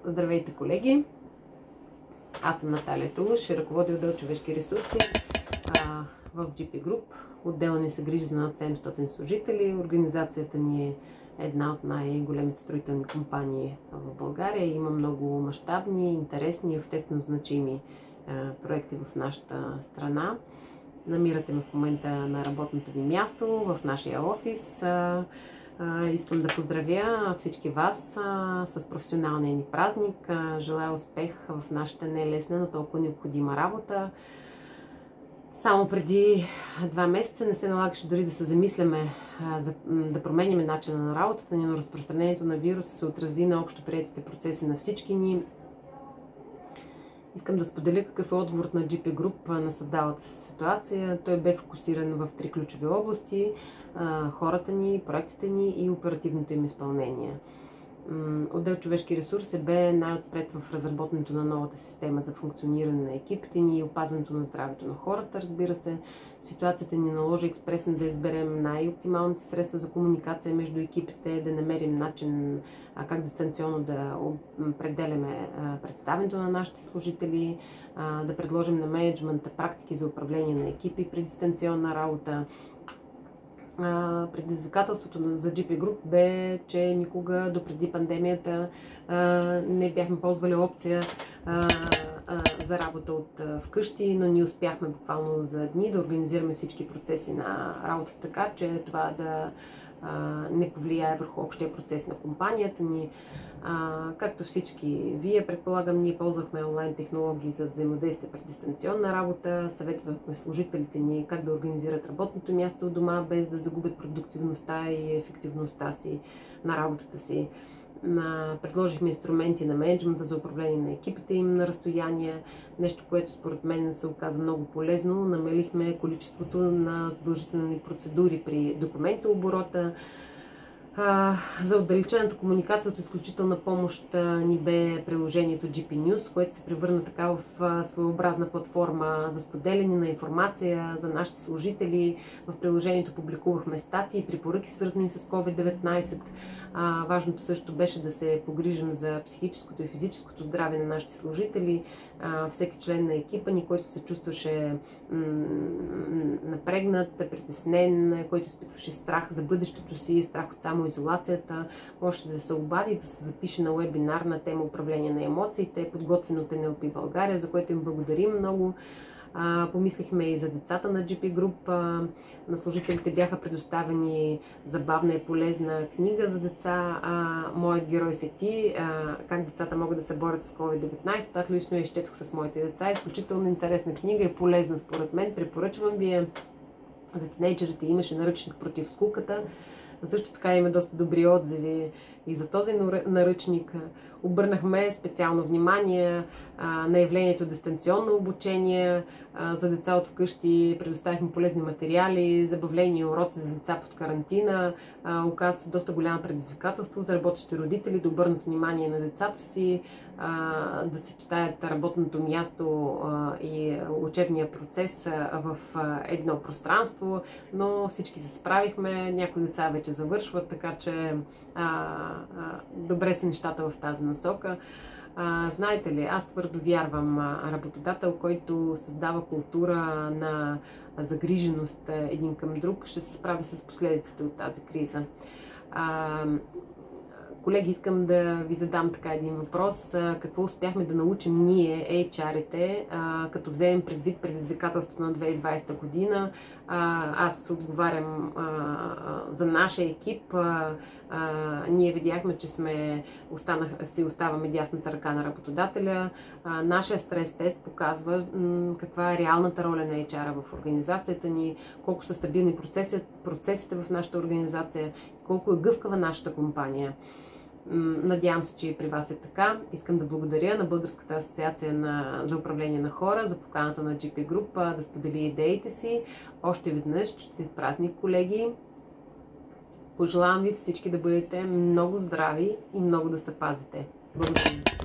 Здравейте, колеги! Аз съм Наталия Тулуш, ръководя отдел човешки ресурси в GP Group. Отделът ни се грижи за над 700 служители. Организацията ни е една от най-големите строителни компании в България. Има много мащабни, интересни и обществено значими проекти в нашата страна. Намирате ме в момента на работното ви място, в нашия офис. Искам да поздравя всички вас с професионалния ни празник. Желая успех в нашата нелесна, но толкова необходима работа. Само преди 2 месеца не се налагаше дори да се замисляме да променяме начина на работата ни, но разпространението на вируса се отрази на общо приетите процеси на всички ни. Искам да споделя какъв е отговорът на GP Group на създалата се ситуация. Той бе фокусиран в 3 ключови области: хората ни, проектите ни и оперативното им изпълнение. Отдел човешки ресурси бе най-отпред в разработването на новата система за функциониране на екипите ни и опазването на здравето на хората. Разбира се, ситуацията ни наложи експресно да изберем най-оптималните средства за комуникация между екипите, да намерим начин как дистанционно да определяме представенето на нашите служители, да предложим на мениджмънта практики за управление на екипи при дистанционна работа. Предизвикателството за GP Group бе, че никога допреди пандемията не бяхме ползвали опция за работа от вкъщи, но ние успяхме буквално за дни да организираме всички процеси на работа така, че това да не повлияе върху общия процес на компанията ни. Както всички вие, предполагам, ние ползвахме онлайн технологии за взаимодействие при дистанционна работа, съветвахме служителите ни как да организират работното място у дома, без да загубят продуктивността и ефективността си на работата си. Предложихме инструменти на мениджмънта за управление на екипите им на разстояние, нещо, което според мен се оказа много полезно. Намалихме количеството на задължителни процедури при документооборота. За отдалечената комуникация от изключителна помощ ни бе приложението GP News, което се превърна така в своеобразна платформа за споделяне на информация за нашите служители. В приложението публикувахме статии и препоръки, свързани с COVID-19. Важното също беше да се погрижим за психическото и физическото здраве на нашите служители. Всеки член на екипа ни, който се чувстваше напрегнат, притеснен, който изпитваше страх за бъдещето си, страх от самоизолацията, може да се обади, да се запише на уебинар на тема управление на емоциите, подготвен от NLP България, за което им благодарим много. Помислихме и за децата на GP Group. На служителите бяха предоставени забавна и полезна книга за деца. Моят герой си ти, как децата могат да се борят с COVID-19. Аз лично я изчетох с моите деца. Изключително интересна книга и полезна според мен. Препоръчвам ви. За тинейджерите имаше наръчник против скуката. Също така има доста добри отзиви и за този наръчник. Обърнахме специално внимание на явлението дистанционно обучение за деца от вкъщи. Предоставихме полезни материали, забавления и уроци за деца под карантина. Оказа се доста голямо предизвикателство за работещи родители да обърнат внимание на децата си, да съчетаят работното място и учебния процес в едно пространство, но всички се справихме. Някои деца вече завършват, така че добре са нещата в тази насока. Знаете ли, аз твърдо вярвам, работодател, който създава култура на загриженост един към друг, ще се справи с последиците от тази криза. Колеги, искам да ви задам така един въпрос. Какво успяхме да научим ние, HR-ите, като вземем предвид предизвикателството на 2020 година? Аз отговарям за нашия екип. Ние видяхме, че си оставаме дясната ръка на работодателя. Нашия стрес тест показва каква е реалната роля на HR-а в организацията ни, колко са стабилни процесите в нашата организация, колко е гъвкава нашата компания. Надявам се, че и при вас е така. Искам да благодаря на Българската асоциация за управление на хора, за поканата на GP Group да сподели идеите си. Още веднъж, честит празник, колеги! Пожелавам ви всички да бъдете много здрави и много да се пазите. Благодаря.